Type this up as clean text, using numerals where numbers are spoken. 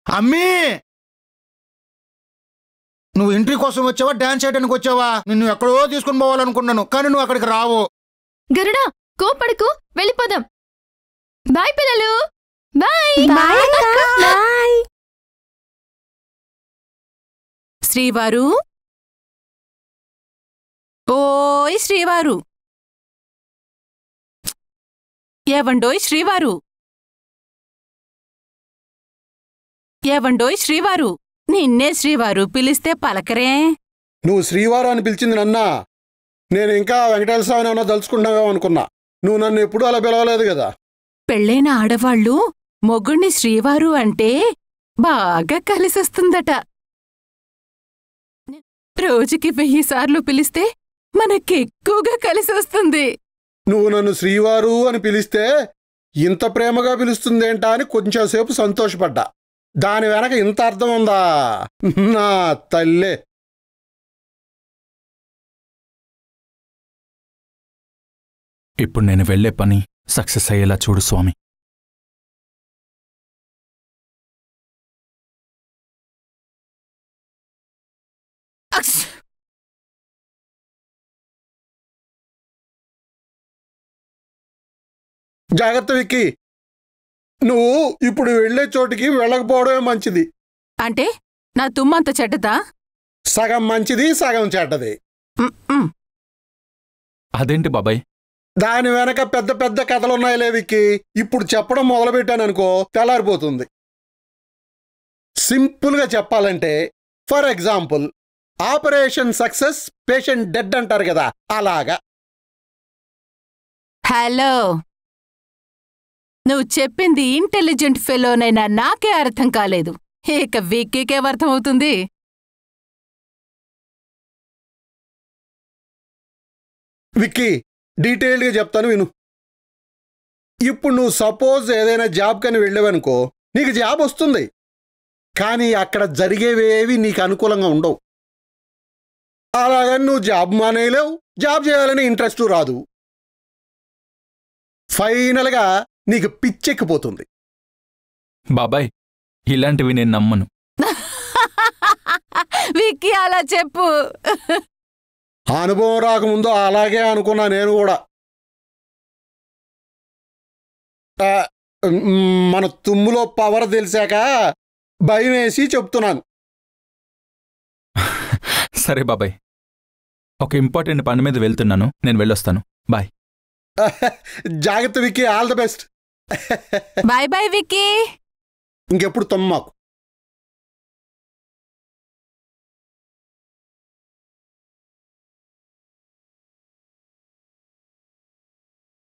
అమ్మీ, నువ్వు ఎంట్రీ కోసం వచ్చావా డాన్స్ చేయడానికి వచ్చావా? నిన్ను ఎక్కడో తీసుకుని పోవాలనుకున్నాను, కానీ నువ్వు అక్కడికి రావు. గరుడా, కోపడకు, వెళ్ళిపోదాం. బాయ్ పిల్లలు, బాయ్. బాయ్. శ్రీవారు, ఓయ్ శ్రీవారు, ఏవండోయ్ శ్రీవారు, ఏవండోయ్ శ్రీవారు, నిన్నే శ్రీవారు పిలిస్తే పలకరే. నువ్వు శ్రీవారు అని పిలిచింది నన్నా? నేను ఇంకా వెంకటేశ్వర స్వామిని ఏమన్నా తలుచుకుంటావేమో అనుకున్నా. నువ్వు నన్ను ఎప్పుడూ అలా పిలవలేదు కదా. పెళ్ళైన ఆడవాళ్ళు మొగుణ్ణి శ్రీవారు అంటే బాగా కలిసొస్తుందట. రోజుకి 1000 సార్లు పిలిస్తే మనకెక్కువగా కలిసొస్తుంది. నువ్వు నన్ను శ్రీవారు అని పిలిస్తే ఇంత ప్రేమగా పిలుస్తుందేంటా అని కొంచెంసేపు సంతోషపడ్డా. దాని వెనక ఇంత అర్థం ఉందా? నా తల్లే. ఇప్పుడు నేను వెళ్లే పని సక్సెస్ అయ్యేలా చూడు స్వామి. జాగ్రత్త విక్కీ, నువ్వు ఇప్పుడు వెళ్లే చోటికి వెళ్ళకపోవడమే మంచిది. అంటే నా తుమ్మంత చెడ్డదా? సగం మంచిది, సగం చెడ్డది. అదేంటి బాబాయ్? దాని వెనక పెద్ద పెద్ద కథలున్నాయిలే విక్కీ. ఇప్పుడు చెప్పడం మొదలుపెట్టాననుకో తెల్లారిపోతుంది. సింపుల్గా చెప్పాలంటే, for example, operation success patient dead అంటారు కదా, అలాగా. హలో, నువ్వు చెప్పింది ఇంటెలిజెంట్ ఫెలోనైనా నాకే అర్థం కాలేదు, ఇక విక్కీకేం అర్థమవుతుంది? విక్కీ, డీటెయిల్డ్గా చెప్తాను విను. ఇప్పుడు నువ్వు సపోజ్ ఏదైనా జాబ్ కని వెళ్ళావనుకో, నీకు జాబ్ వస్తుంది. కానీ అక్కడ జరిగేవేవి నీకు అనుకూలంగా ఉండవు. అలాగని నువ్వు జాబ్ మానేయలేవు, జాబ్ చేయాలని ఇంట్రెస్ట్ రాదు. ఫైనల్గా నీకు పిచ్చెక్కిపోతుంది. బాబాయ్, ఇలాంటివి నేను నమ్మను. విక్కీ అలా చెప్పు. అనుభవం రాకముందు అలాగే అనుకున్నా నేను కూడా. మన తుమ్ములో పవర్ తెలిసాక భయం వేసి చెప్తున్నాను. సరే బాబాయ్, ఒక ఇంపార్టెంట్ పని మీద వెళ్తున్నాను, నేను వెళ్ళొస్తాను. బాయ్. జాగ్రత్త Vicky, all the best. Bye bye Vicky. ఇంకెప్పుడు తమ్మాకు.